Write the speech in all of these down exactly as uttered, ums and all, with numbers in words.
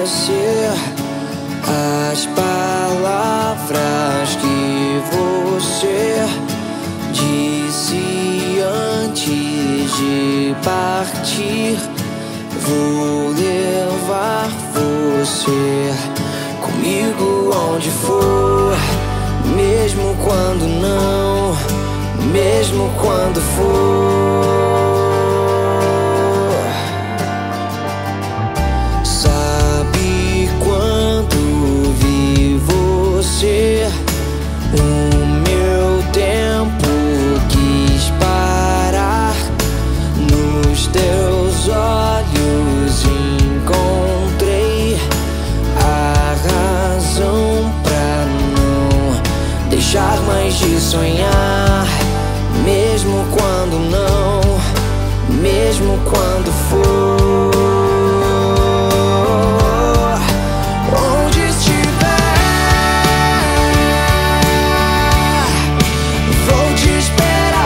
esquecer as palavras que você disse antes de partir. Vou levar você comigo onde for, mesmo quando não, mesmo quando for. Sabe quando vi você, o meu tempo quis parar. Nos teus olhos encontrei a razão pra não deixar mais de sonhar, mesmo quando não, mesmo quando for. Onde estiver, vou te esperar,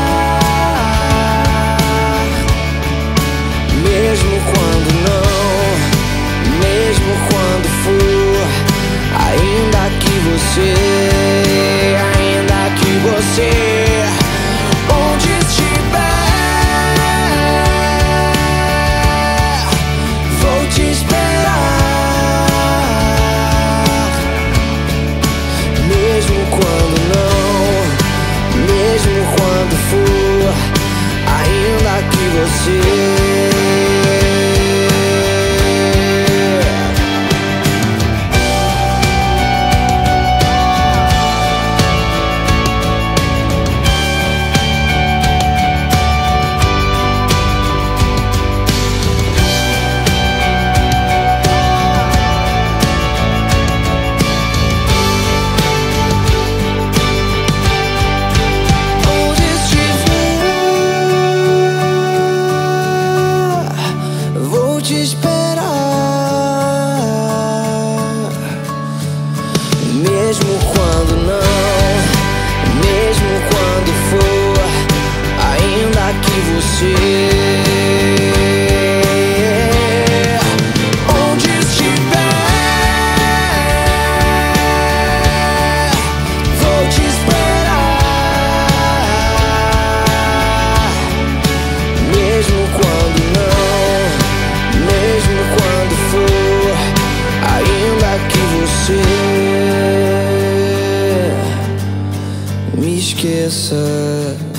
mesmo quando não, mesmo quando for. Ainda que você, ainda que você, onde estiver, vou te esperar, mesmo quando não, mesmo quando for. Ainda que você. Te esperar, mesmo quando não, mesmo quando for. Ainda que você, onde estiver, vou te esperar, mesmo quando não, mesmo quando for. Ainda que você me esqueça.